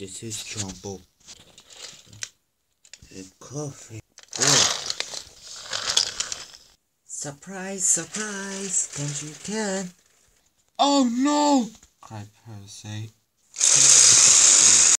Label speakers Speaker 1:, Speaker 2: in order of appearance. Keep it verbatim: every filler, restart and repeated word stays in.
Speaker 1: This is Jumbo. And coffee. Oh. Surprise, surprise, can't you can?
Speaker 2: Oh no! cried Percy.